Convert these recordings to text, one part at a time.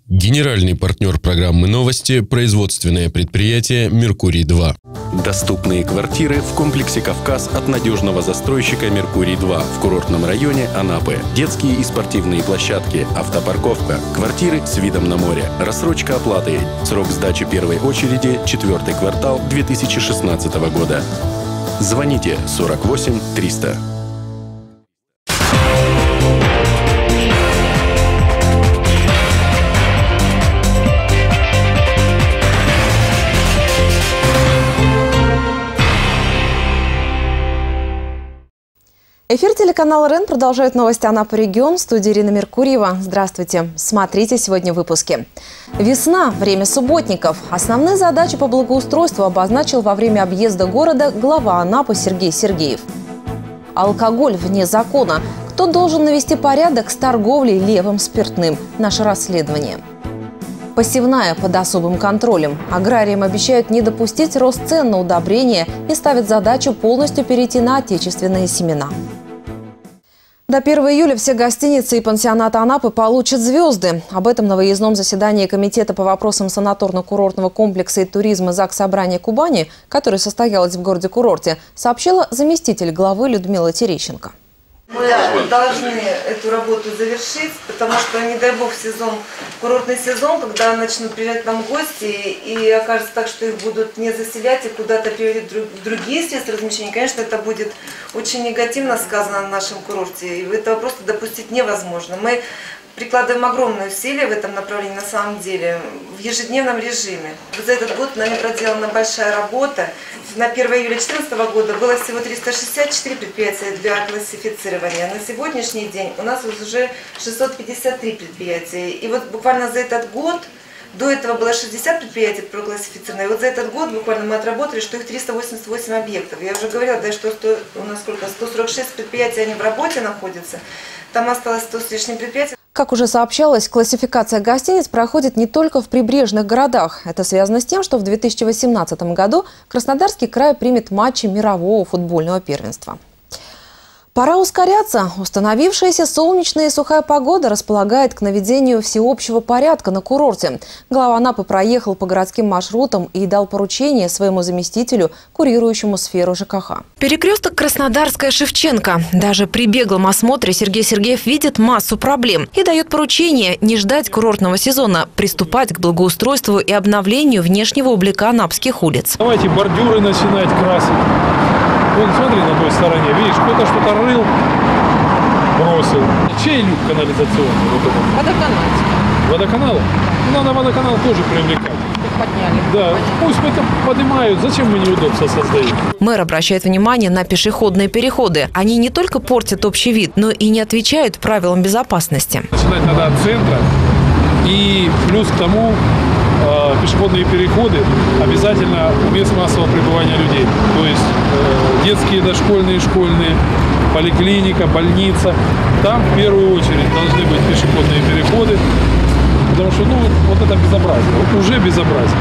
Генеральный партнер программы «Новости» – производственное предприятие «Меркурий-2». Доступные квартиры в комплексе «Кавказ» от надежного застройщика «Меркурий-2» в курортном районе Анапы. Детские и спортивные площадки, автопарковка, квартиры с видом на море, рассрочка оплаты. Срок сдачи первой очереди – 4-й квартал 2016 года. Звоните 48 300. Эфир телеканала РЕН продолжает новости Анапы регион. В студии Ирина Меркурьева. Здравствуйте. Смотрите сегодня в выпуске. Весна. Время субботников. Основные задачи по благоустройству обозначил во время объезда города глава Анапы Сергей Сергеев. Алкоголь вне закона. Кто должен навести порядок с торговлей левым спиртным? Наше расследование. Посевная под особым контролем. Аграриям обещают не допустить рост цен на удобрения и ставят задачу полностью перейти на отечественные семена. До 1 июля все гостиницы и пансионаты Анапы получат звезды. Об этом на выездном заседании Комитета по вопросам санаторно-курортного комплекса и туризма Заксобрания Кубани, которое состоялось в городе-курорте, сообщила заместитель главы Людмила Терещенко. Мы должны эту работу завершить, потому что, не дай бог, курортный сезон, когда начнут приезжать нам гости, и окажется так, что их будут не заселять и куда-то переводить в другие средства размещения, конечно, это будет очень негативно сказано на нашем курорте, и этого просто допустить невозможно. Мы прикладываем огромные усилия в этом направлении на самом деле, в ежедневном режиме. За этот год нами проделана большая работа. На 1 июля 2014 года было всего 364 предприятия для классифицирования. На сегодняшний день у нас уже 653 предприятия. И вот буквально за этот год, до этого было 60 предприятий проклассифицировано, и вот за этот год буквально мы отработали, что их 388 объектов. Я уже говорила, да, что у нас сколько, 146 предприятий, они в работе находятся, там осталось 100 с лишним предприятий. Как уже сообщалось, классификация гостиниц проходит не только в прибрежных городах. Это связано с тем, что в 2018 году Краснодарский край примет матчи мирового футбольного первенства. Пора ускоряться. Установившаяся солнечная и сухая погода располагает к наведению всеобщего порядка на курорте. Глава Анапы проехал по городским маршрутам и дал поручение своему заместителю, курирующему сферу ЖКХ. Перекресток Краснодарская-Шевченко. Даже при беглом осмотре Сергей Сергеев видит массу проблем и дает поручение не ждать курортного сезона, приступать к благоустройству и обновлению внешнего облика анапских улиц. Давайте бордюры начинать красить. Вон, смотри, на той стороне, видишь, кто-то что-то рыл, бросил. Чей люк канализационный? Водоканал. Водоканал? Надо водоканал тоже привлекать. Подняли. Да, пусть это поднимают, зачем мы неудобства создаем? Мэр обращает внимание на пешеходные переходы. Они не только портят общий вид, но и не отвечают правилам безопасности. Начинать надо от центра, и плюс к тому пешеходные переходы обязательно мест массового пребывания людей. То есть детские, дошкольные, школьные, поликлиника, больница. Там в первую очередь должны быть пешеходные переходы, потому что вот это безобразие, уже безобразие.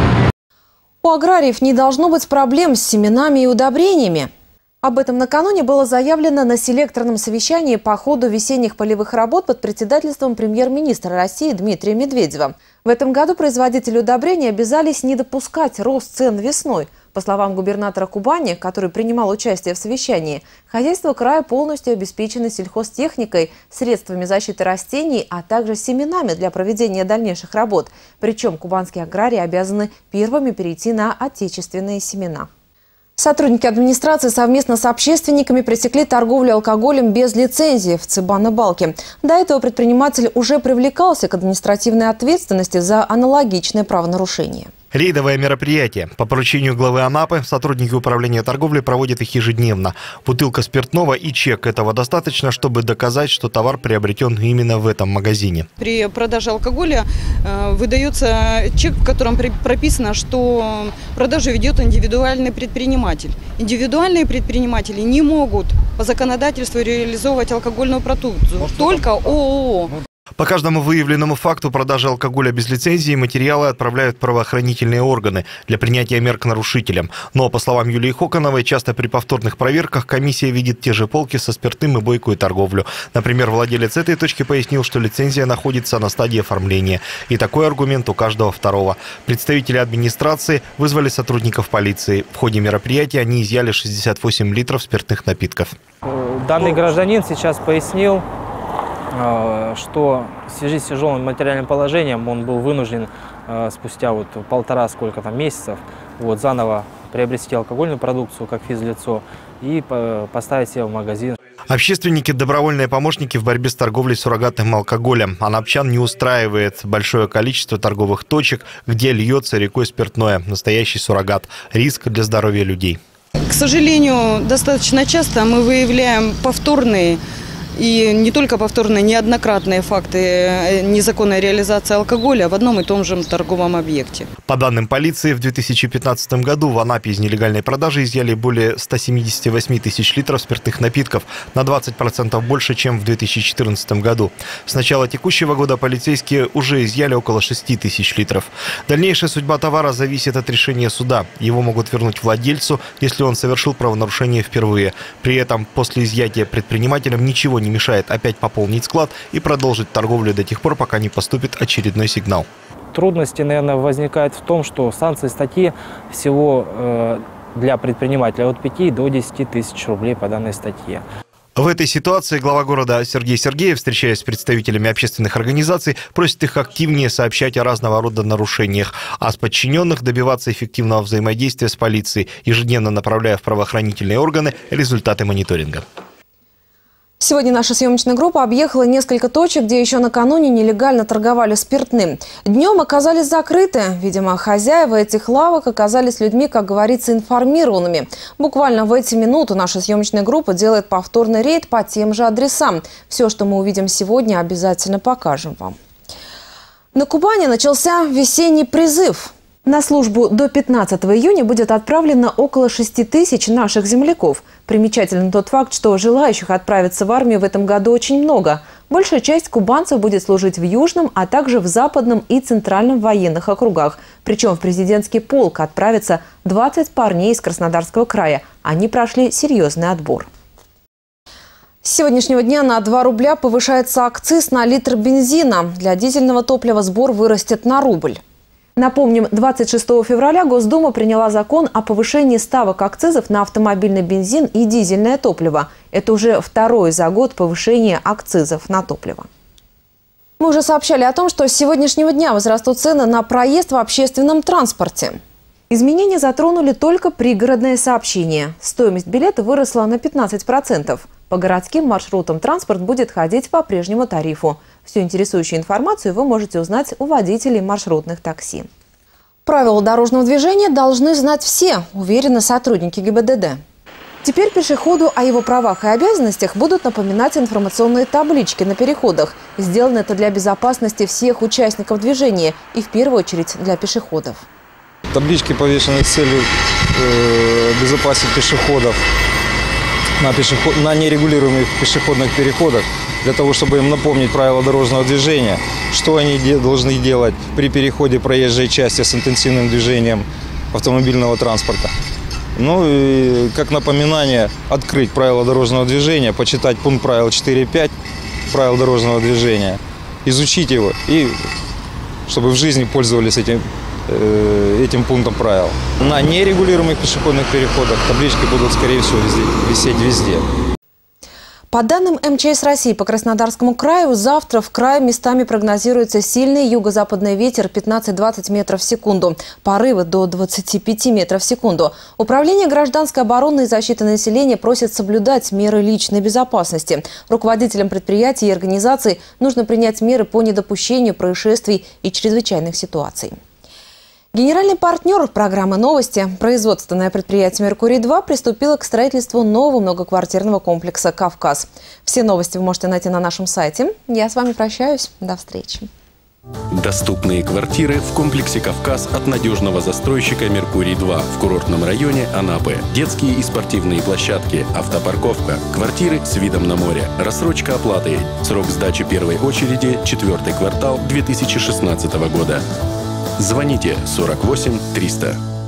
У аграриев не должно быть проблем с семенами и удобрениями. Об этом накануне было заявлено на селекторном совещании по ходу весенних полевых работ под председательством премьер-министра России Дмитрия Медведева. В этом году производители удобрений обязались не допускать рост цен весной. По словам губернатора Кубани, который принимал участие в совещании, хозяйство края полностью обеспечено сельхозтехникой, средствами защиты растений, а также семенами для проведения дальнейших работ. Причем кубанские аграрии обязаны первыми перейти на отечественные семена. Сотрудники администрации совместно с общественниками пресекли торговлю алкоголем без лицензии в Цыбано-Балке. До этого предприниматель уже привлекался к административной ответственности за аналогичное правонарушение. Рейдовое мероприятие. По поручению главы Анапы сотрудники управления торговли проводят их ежедневно. Бутылка спиртного и чек. Этого достаточно, чтобы доказать, что товар приобретен именно в этом магазине. При продаже алкоголя выдается чек, в котором прописано, что продажу ведет индивидуальный предприниматель. Индивидуальные предприниматели не могут по законодательству реализовывать алкогольную продукцию, только ООО. По каждому выявленному факту продажи алкоголя без лицензии материалы отправляют в правоохранительные органы для принятия мер к нарушителям. Но, по словам Юлии Хоконовой, часто при повторных проверках комиссия видит те же полки со спиртным и бойкую торговлю. Например, владелец этой точки пояснил, что лицензия находится на стадии оформления. И такой аргумент у каждого второго. Представители администрации вызвали сотрудников полиции. В ходе мероприятия они изъяли 68 литров спиртных напитков. Данный гражданин сейчас пояснил, что в связи с тяжелым материальным положением он был вынужден спустя полтора месяцев заново приобрести алкогольную продукцию как физлицо и поставить себе в магазин. Общественники – добровольные помощники в борьбе с торговлей суррогатным алкоголем. Анапчан не устраивает большое количество торговых точек, где льется рекой спиртное. Настоящий суррогат. Риск для здоровья людей. К сожалению, достаточно часто мы выявляем повторные и не только повторные, неоднократные факты незаконной реализации алкоголя в одном и том же торговом объекте. По данным полиции, в 2015 году в Анапе из нелегальной продажи изъяли более 178 тысяч литров спиртных напитков, на 20% больше, чем в 2014 году. С начала текущего года полицейские уже изъяли около 6 тысяч литров. Дальнейшая судьба товара зависит от решения суда. Его могут вернуть владельцу, если он совершил правонарушение впервые. При этом после изъятия предпринимателям ничего не мешает опять пополнить склад и продолжить торговлю до тех пор, пока не поступит очередной сигнал. Трудности, наверное, возникают в том, что санкции статьи всего для предпринимателя от 5 до 10 тысяч рублей по данной статье. В этой ситуации глава города Сергей Сергеев, встречаясь с представителями общественных организаций, просит их активнее сообщать о разного рода нарушениях, а с подчиненных добиваться эффективного взаимодействия с полицией, ежедневно направляя в правоохранительные органы результаты мониторинга. Сегодня наша съемочная группа объехала несколько точек, где еще накануне нелегально торговали спиртным. Днем оказались закрыты. Видимо, хозяева этих лавок оказались людьми, как говорится, информированными. Буквально в эти минуты наша съемочная группа делает повторный рейд по тем же адресам. Все, что мы увидим сегодня, обязательно покажем вам. На Кубани начался весенний призыв. На службу до 15 июня будет отправлено около 6 тысяч наших земляков. Примечателен тот факт, что желающих отправиться в армию в этом году очень много. Большая часть кубанцев будет служить в Южном, а также в Западном и Центральном военных округах. Причем в президентский полк отправятся 20 парней из Краснодарского края. Они прошли серьезный отбор. С сегодняшнего дня на 2 рубля повышается акциз на литр бензина. Для дизельного топлива сбор вырастет на рубль. Напомним, 26 февраля Госдума приняла закон о повышении ставок акцизов на автомобильный бензин и дизельное топливо. Это уже второе за год повышение акцизов на топливо. Мы уже сообщали о том, что с сегодняшнего дня возрастут цены на проезд в общественном транспорте. Изменения затронули только пригородное сообщение. Стоимость билета выросла на 15%. По городским маршрутам транспорт будет ходить по прежнему тарифу. Всю интересующую информацию вы можете узнать у водителей маршрутных такси. Правила дорожного движения должны знать все, уверены сотрудники ГИБДД. Теперь пешеходу о его правах и обязанностях будут напоминать информационные таблички на переходах. Сделано это для безопасности всех участников движения и в первую очередь для пешеходов. Таблички повешены с целью безопасности пешеходов на нерегулируемых пешеходных переходах, для того, чтобы им напомнить правила дорожного движения, что они должны делать при переходе проезжей части с интенсивным движением автомобильного транспорта. Ну и как напоминание открыть правила дорожного движения, почитать пункт правил 4.5 правил дорожного движения, изучить его и чтобы в жизни пользовались этим пунктом правил. На нерегулируемых пешеходных переходах таблички будут, скорее всего, висеть везде. По данным МЧС России, по Краснодарскому краю завтра в крае местами прогнозируется сильный юго-западный ветер 15-20 метров в секунду, порывы до 25 метров в секунду. Управление гражданской обороны и защиты населения просит соблюдать меры личной безопасности. Руководителям предприятий и организаций нужно принять меры по недопущению происшествий и чрезвычайных ситуаций. Генеральный партнер программы «Новости», производственное предприятие «Меркурий-2» приступило к строительству нового многоквартирного комплекса «Кавказ». Все новости вы можете найти на нашем сайте. Я с вами прощаюсь. До встречи. Доступные квартиры в комплексе «Кавказ» от надежного застройщика «Меркурий-2» в курортном районе Анапы. Детские и спортивные площадки, автопарковка, квартиры с видом на море, рассрочка оплаты. Срок сдачи первой очереди – 4-й квартал 2016 года. Звоните 48 300.